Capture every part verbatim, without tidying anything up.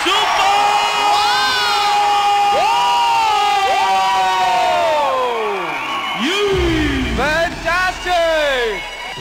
Super! Fantastic!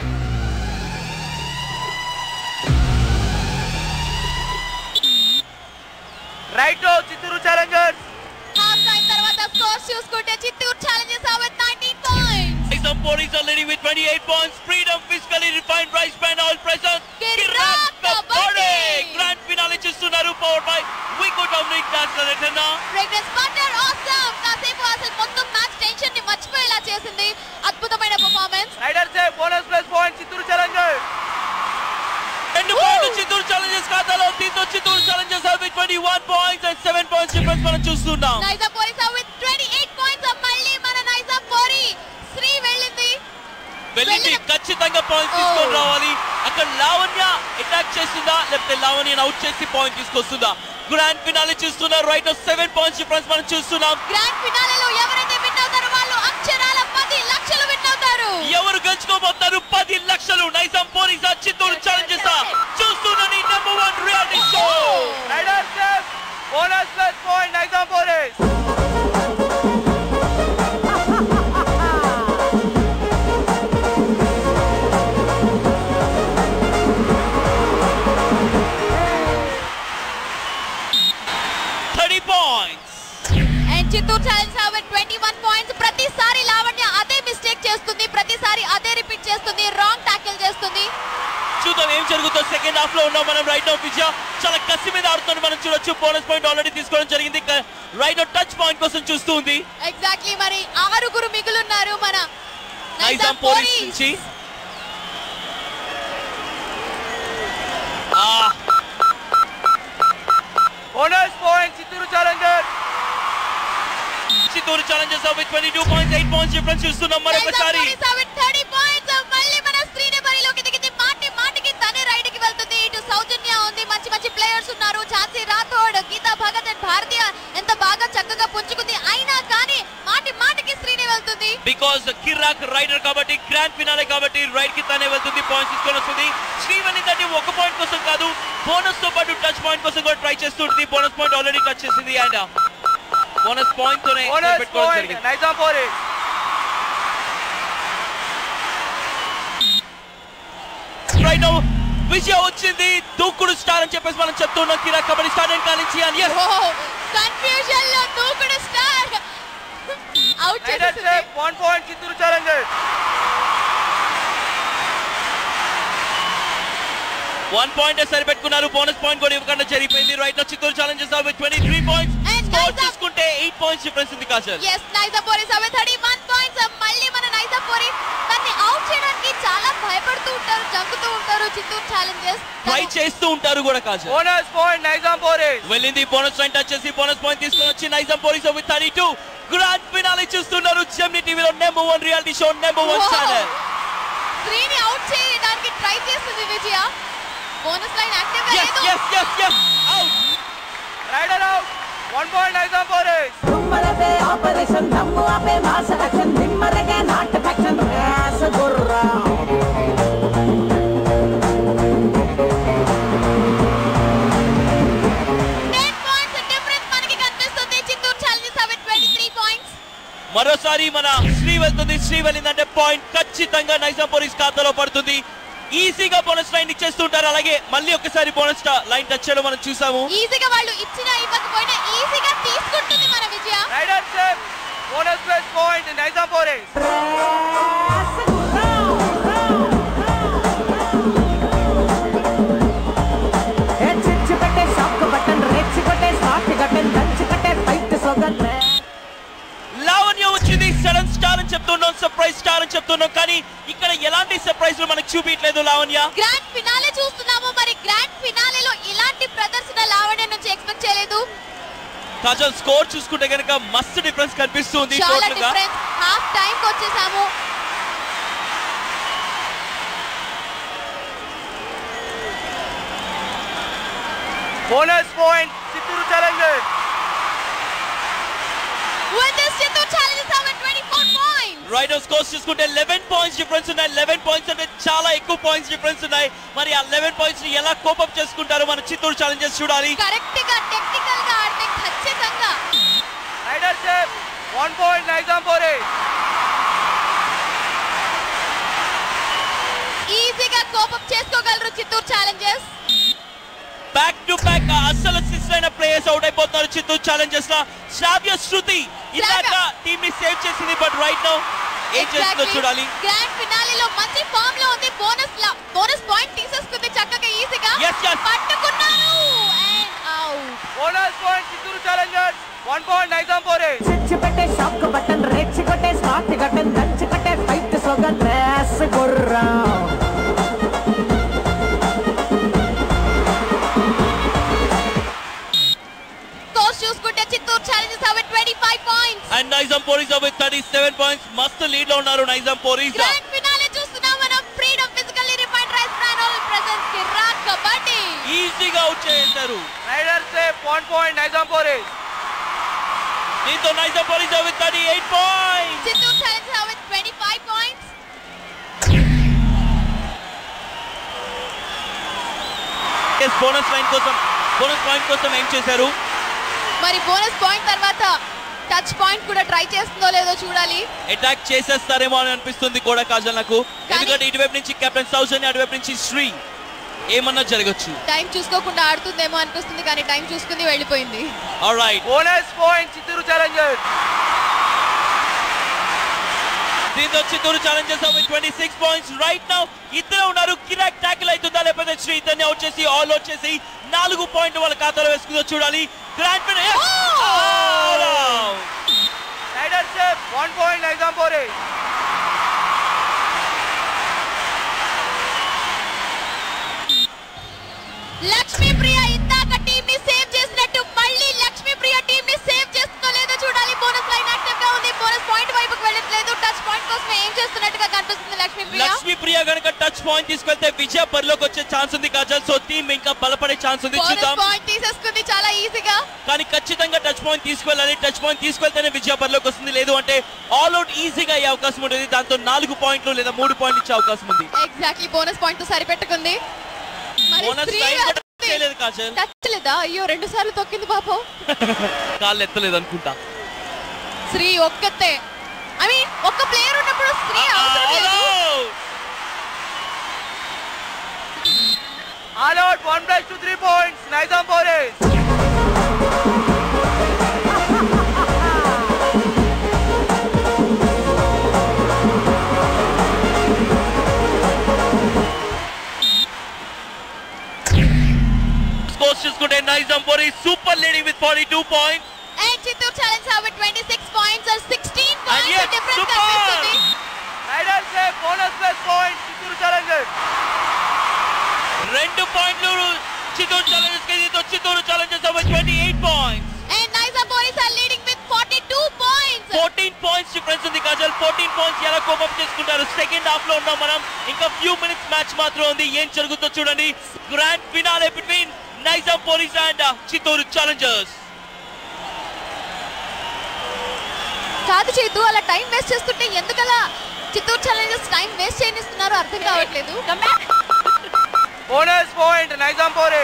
Right now, Chittoor Challengers. Half time tarvata scores chuskunte Chittoor Challengers are with nineteen points. Nizam Boris are leading with twenty-eight points. Freedom, physically refined, rice pan, all present. Kirakk Kabaddi. Grand finale చూస్తున్నారు powered by Wico Dominic National Retina. Fragrance partner awesome. కాసేపు అసలు మొత్తం match tension ని మర్చిపోయేలా చేసింది. అద్భుతమైన performance. Riders say bonus plus point Chittoor Challengers. రెండు పాయింట్లు చిత్తూరు ఛాలెంజర్స్ ఖాతాలో. దీంతో Chittoor challengers have twenty-one points and seven points difference మనం చూస్తున్నాం. Nizam police are with twenty-eight points. మళ్ళీ మన నైజాం పోరి శ్రీ వెళ్ళింది. వెళ్ళింది ఖచ్చితంగా పాయింట్స్ తీసుకొని రావాలి. అక్కడ లావణ్య అటాక్ చేస్తుందా లేకపోతే లావణ్యని అవుట్ చేసి పాయింట్ తీసుకొస్తుందా? గ్రాండ్ ఫినాలే చూస్తున్నారు. రైట్ సెవెన్ పాయింట్స్ డిఫరెన్స్ మనం చూస్తున్నాం. గ్రాండ్ ఫినాలేలో ఎవరైతే విన్ అవుతారో వాళ్ళు అక్షరాల పది లక్షలు విన్ అవుతారు. ఎవరు గెలుచుకోబోతున్నారు పది లక్షలు? నైజాం పోలీసా చిత్తూరు ఛాలెంజర్సా? చూస్తున్నది number one reality show. Riders say bonus plus point Nizam Boris. thirty points. And Chittoor Challengers have twenty-one points. ప్రతిసారి లావణ్య అదే మిస్టేక్ చేస్తుంది. ప్రతిసారి అదే రిపీట్ చేస్తుంది. రాంగ్ టాకిల్ చేస్తుంది. చూద్దాం ఏం జరుగుతుందో. సెకండ్ హాఫ్ లో ఉన్నాం మనం. రైట్ నౌ విజయ చాలా కసి మీద ఆడుతుంది మనం చూడొచ్చు. బోనస్ పాయింట్ ఆల్రెడీ తీసుకోవడం జరిగింది. రైట్ నౌ టచ్ పాయింట్ కోసం చూస్తూ ఉంది. ఎగ్జాక్ట్లీ. మరి ఆరుగురు మిగులున్నారు మన నైజాం పోలీస్ నుంచి. ఆ Bonus point Chittoor Challengers. Chittoor challengers have twenty-two points, eight points difference చూస్తున్నాం మరొకసారి. thirty points. మళ్ళీ మన స్క్రీన్ బరిలోకి దిగింది. మాటి మాటికి తనే రైడ్ కి వెళ్తుంది. ఇటు సౌజన్య ఉంది. మంచి మంచి ప్లేయర్స్ ఉన్నారు. ఝాన్సీ రాథోడ్, గీతా భగత్ అండ్ భారతీయ ఎంత బాగా చక్కగా పుంజుకుంది. అయినా కానీ మాటి మాటికి శ్రీనే వెళ్తుంది. బికాజ్ కిరాక్ రైడర్ కాబట్టి గ్రాండ్ ఫినాలే కాబట్టి రైడ్ కి తనే వెళ్తుంది. పాయింట్స్ తీసుకొని వస్తుంది. శ్రీవల్లి అంటే ఒక పాయింట్ కోసం కాదు బోనస్ తో పాటు టచ్ పాయింట్ కోసం కూడా ట్రై చేస్తుంది. బోనస్ పాయింట్ ఆల్రెడీ టచ్ చేసింది. అండ్ బోనస్ పాయింట్ తోనే పెట్టుకోవడం జరిగింది. Nizam Boris. Right now Vijaya వచ్చింది. దూకుడు స్టార్ అని చెప్పేసి మనం చెప్తున్నాం. కిరాక్ కబడ్డీ స్టార్ అండ్ కానించి అని yes కన్ఫ్యూజన్ లో దూకుడు స్టార్ అవుట్ Riders చేసేసింది. say one point Chittoor Challengers. One point సరిపెట్టుకున్నారు. బోనస్ పాయింట్ కూడా ఇవ్వకుండా జరిగిపోయింది. Right now Chittoor challengers have twenty-three points. Score చూసుకుంటే eight points డిఫరెన్స్ ఉంది Kajal. yes Nizam police have thirty-one points. మళ్ళీ మన నైజాం పోలీస్ దాన్ని అవుట్ చేయడానికి చాలా భయపడుతూ ఉంటారు, జంకుతూ ఉంటారు. చిత్తూరు ఛాలెంజర్స్ ట్రై చేస్తూ ఉంటారు కూడా Kajal. Bonus point Nizam Boris. వెళ్ళింది. బోనస్ లైన్ టచ్ చేసి బోనస్ పాయింట్ తీసుకొని వచ్చి Nizam police with thirty-two. Grand finale చూస్తున్నారు. జెమిని టీవీలో number one reality show number one channel. Srini out చేయడానికి ట్రై చేస్తుంది విజయ. బోనస్ లైన్ యాక్టివ్ గా yes లేదు. yes yes yes out. Rider out. one point Nizam Boris. తుమ్మలదే operation దమ్ము ఆపే మాస యాక్షన్ నిమ్మరగే నాట యాక్షన్ రాస గుర్రా ten points డిఫరెన్స్ మనకి కనిపిస్తుంది. Chittoor challengers have twenty-three points. మరోసారి మన శ్రీ వెళ్తుంది. శ్రీ వెళ్ళిందంటే పాయింట్ ఖచ్చితంగా నైజాం పోలీస్ ఖాతాలో పడుతుంది. ఈజీగా బోనస్ లైన్ ఇచ్చేస్తుంటారు. అలాగే మళ్ళీ ఒకసారి బోనస్ లైన్ టచ్ చేయడం మనం చూసాము. ఈజీగా వాళ్ళు ఇచ్చినా ఇవ్వకపోయినా ఈజీగా తీసుకుంటుంది మన విజయ. Riders say bonus plus point Nizam Boris. రాస గుర్రా ఏ చిచ్చి పెట్టే షాక్ బటన్ రెచ్చి కొట్టే స్టార్ట్ బటన్ దంచి కట్టే ఫైట్ సోగన్ లావణ్య వచ్చింది. సడన్ స్టార్ అని చెప్తున్నాం, సర్ప్రైజ్ స్టార్ అని చెప్తున్నాం. కానీ ఇక్కడ ఎలాంటి సర్ప్రైజ్ మనకు చూపించలేదు లావణ్య. గ్రాండ్ ఫినాలే చూస్తున్నాము. మరి గ్రాండ్ ఫినాలేలో ఇలాంటి ప్రదర్శన లావణ్య నుంచి ఎక్స్పెక్ట్ చేయలేదు. కాజల్ స్కోర్ చూసుకుంటే కనుక మస్తు డిఫరెన్స్ కనిపిస్తుంది. చాలా టోటల్ గా డిఫరెన్స్. హాఫ్ టైం కి వచ్చేసాము. Bonus point Chittoor Challengers. With this Chittoor Challengers have twenty-four points. Raider scores చూసుకుంటే లెవెన్ పాయింట్స్ డిఫరెన్స్ ఉన్నాయి. లెవెన్ పాయింట్స్ అంటే చాలా ఎక్కువ పాయింట్స్ డిఫరెన్స్ ఉన్నాయి. మరి ఆ లెవెన్ పాయింట్స్ ని ఎలా కోపప్ చేసుకుంటారు మన చిత్తూరు ఛాలెంజర్స్ చూడాలి. కరెక్ట్ గా టెక్నికల్ గా ఆడితే ఖచ్చితంగా రైడర్ సేవ్ one point నైజాంపూర్ ఈజీగా కోపప్ చేసుకోగలరు Chittoor challengers. Back to back అసలు సిక్స్ అయిన ప్లేయర్స్ అవుట్ అయిపోతున్నారు చిత్తూరు ఛాలెంజర్స్ లా. శ్రావ్య శృతి ఇందాక టీమ్ ని సేవ్ చేసింది, బట్ రైట్ నౌ ఏం చేస్తుందో చూడాలి. గ్రాండ్ ఫినాలేలో మంచి ఫామ్ లో ఉంది. బోనస్ లా బోనస్ పాయింట్ తీసేసుకుంది చక్కగా ఈజీగా. పట్టుకున్నారు and out. Bonus point Chittoor challengers one point Nizampur. Switch పెట్టే షాక్ బటన్ రెచ్చి కొట్టే స్మార్ట్ బటన్ దంచి కొట్టే ఫైట్ సోగా డ్రెస్ గుర్రా. చూసుకుంటే Chittoor challengers have twenty-five points and Nizampur is with thirty-seven points. మస్త్ లీడ్ లో ఉన్నారు నైజాంపూర్. గ్రాండ్ ఫినాలే చూస్తున్నాం మనం. Freedom physically refined rice brand all presence Kirrak Kabaddi ఈజీగా అవుట్ చేశారు. Raider save one point Nizampur. దీంతో Nizampur is with thirty-eight points. Chittoor challengers have twenty-five points. Yes bonus line కోసం bonus point కోసం ఏం చేశారు? మరి బోనస్ పాయింట్ తర్వాత టచ్ పాయింట్ కూడా ట్రై చేస్తుందో లేదో చూడాలి. అటాక్ చేసేస్తారేమో అని అనిపిస్తుంది కూడా కాజల్ నాకు. ఎందుకంటే ఇటువైపు నుంచి కెప్టెన్ సౌజన్య, అటువైపు నుంచి శ్రీ, ఏమన్నా జరగచ్చు. టైం చూసుకోకుండా ఆడుతుందేమో అనిపిస్తుంది, కానీ టైం చూసుకుంది వెళ్ళిపోయింది. Alright, bonus point Chittoor challengers. దీంతో Chittoor challengers with twenty-six points right now. ఇద్దరు ఉన్నారు. కిరాక్ టాకిల్ అవుతుందా లేకపోతే శ్రీ ఇద్దరిని అవుట్ చేసి ఆల్ అవుట్ చేసి నాలుగు పాయింట్లు వాళ్ళ ఖాతాలో వేసుకుందో చూడాలి. Grand finale raider save one point Nizampur. Lakshmi Priya ఇందాక టీమ్ ని సేవ్ చేసినట్టు మళ్ళీ లక్ష్మీ ప్రియ టీమ్ ని సేవ్ చేస్తుందో లేదో చూడాలి. బోనస్ లైన్ యాక్టివ్ గా ఉంది. బోనస్ పాయింట్ వైపుకు వెళ్ళట్లేదు. టచ్ పాయింట్ కోసం ఏం చేస్తున్నట్టుగా కనిపిస్తుంది లక్ష్మీ ప్రియ. లక్ష్మీ ప్రియ గనుక టచ్ పాయింట్ తీసుకెళ్తే విజయ పరిలోకి వచ్చే ఛాన్స్ ఉంది కాజల్. సో టీమ్ ఇంకా బలపడే ఛాన్స్ ఉంది. చూద్దాం. పాయింట్ తీసేసుకుంది చాలా ఈజీగా. కానీ ఖచ్చితంగా టచ్ పాయింట్ తీసుకెళ్ళాలి. టచ్ పాయింట్ తీసుకెళ్తేనే విజయ పరిలోకి వస్తుంది. లేదు అంటే ఆల్ అవుట్ ఈజీగా అయ్యే అవకాశం ఉంటుంది. దాంతో నాలుగు పాయింట్లు లేదా మూడు పాయింట్లు ఇచ్చే అవకాశం ఉంది. ఎగ్జాక్ట్లీ బోనస్ పాయింట్ తో సరిపెట్టుకుంది. బోనస్ లైన్ కూడా చేయలేదు కాజల్. టచ్ లేదా? అయ్యో రెండు సార్లు తొక్కింది పాపం. కాళ్ళు ఎత్తలేదు అనుకుంటా. శ్రీ ఒక్కతే, ఐ మీన్ ఒక్క ప్లేయర్ ఉన్నప్పుడు శ్రీ అవసరం లేదు. All out one plus two three points Nizampur. Scores చూసుకుంటే Nizampur super leading with forty-two points. And Chittoor challenge have twenty-six points or sixteen And points. yes, difference super. కనిపిస్తుంది. Raider save bonus plus point Chittoor challengers. రెండు పాయింట్లు Chittoor challengers కి. దీంతో Chittoor challengers with twenty-eight points. And Nizam boys are leading with forty-two points. fourteen points difference ఉంది Kajal. fourteen points ఎలా cope up చేసుకుంటారు? Second half లో ఉన్నాం మనం. ఇంకా ఫ్యూ మినిట్స్ మ్యాచ్ మాత్రం ఉంది. ఏం జరుగుతుందో చూడండి. Grand finale between Nizam police and Chittoor challengers. కాదు చేతు, అలా టైం వేస్ట్ చేస్తుంటే ఎందుకలా చిత్తూరు ఛాలెంజర్స్ టైం వేస్ట్ చేయనిస్తున్నారో అర్థం కావట్లేదు. Bonus point Nizampur.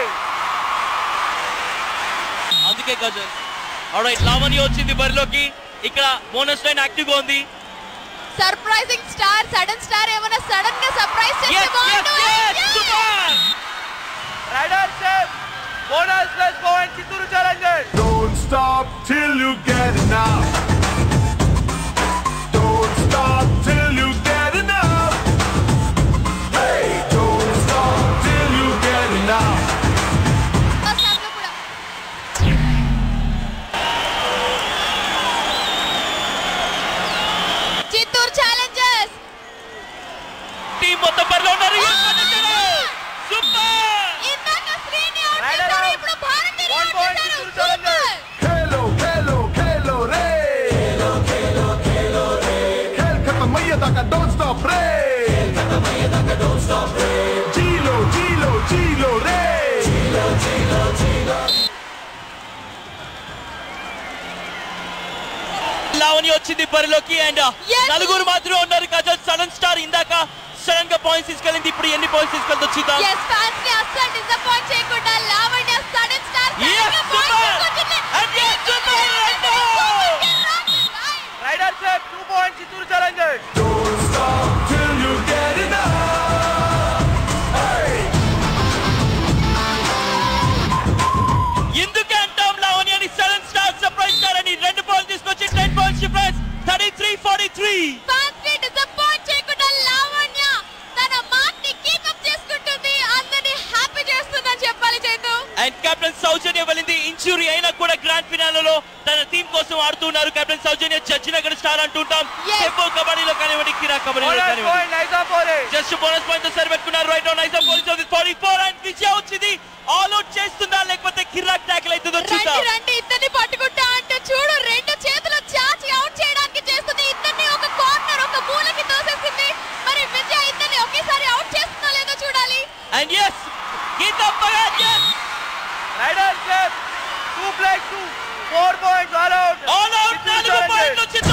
అందుకే కాజల్. ఆల్రైట్, లావణ్య వచ్చింది బరిలోకి. ఇక్కడ బోనస్ లైన్ యాక్టివ్ గా ఉంది. సర్ప్రైజింగ్ స్టార్, సడన్ స్టార్ ఏమైనా సడన్ గా సర్ప్రైజ్ చేస్తే బాగుంటుంది. Raider save bonus plus point Chittoor challengers. Don't stop till you get enough. Don't stop till you get enough. Hey, don't stop till you get enough. Chittoor challengers team మొత్తం బరిలో ఉన్నారు. Super. ఇందాక Srini out చేశారు, ఇప్పుడు భారతిని అవుట్ చేశారు. సూపర్. Hello, hello, hello, రే. లావణ్య వచ్చింది బరిలోకి అండ్ నలుగురు మాత్రమే ఉన్నారు కాజల్ సడన్ స్టార్ ఇందాక సడన్ గా పాయింట్స్ తీసుకెళ్ళింది ఇప్పుడు ఎన్ని పాయింట్స్ తీసుకెళ్తా చూద్దాం yes fans ని అస్సలు డిసప్పాయింట్ చేయకుండా Lavanya sudden star yes super and yes super raider set two points Chittoor challengers Don't stop till you get enough. Hey. ఎందుకు అంటాం లావణ్యని సడన్ స్టార్ సర్ప్రైజ్ స్టార్ అని రెండు బాల్ తీసుకొచ్చి ten points difference thirty-three forty-three fans ని disappoint చేయకుండా లావణ్య తన మాటని కీప్ అప్ చేసుకుంటుంది అందరిని హ్యాపీ చేస్తుందని చెప్పాలి చైతు అండ్ కెప్టెన్ సౌజన్య వెళ్ళింది ఇంజురీ అయినా కూడా గ్రాండ్ ఫినాలేలో తన టీం కోసం ఆడుతున్నారు కెప్టెన్ సౌజన్య జడ్జి నగర్ స్టార్ అంటుంటాం టెంపో కబడ్డీలో కానివ్వండి కిరాక్ కబడ్డీలో కానివ్వండి జస్ట్ బోనస్ పాయింట్ తో సరిపెట్టుకున్నారు right now Nizam police of forty-four and Vijaya వచ్చింది ఆల్ అవుట్ చేస్తుందా లేకపోతే కిరాక్ టాకిల్ అవుతుందో చూద్దాం రండి రండి ఇద్దరిని పట్టుకుంటా అంటే చూడు రెండు చేతులు చాచి అవుట్ చేయడానికి చేస్తుంది ఇద్దరిని ఒక కార్నర్ ఒక మూలకి తోసేసింది మరి విజయ ఇద్దరిని ఒకేసారి అవుట్ చేస్తుందో లేదో చూడాలి and yes Geeta Bhagat yes raider set two plays two four points all out all out నాలుగు పాయింట్లు చిత్తూరు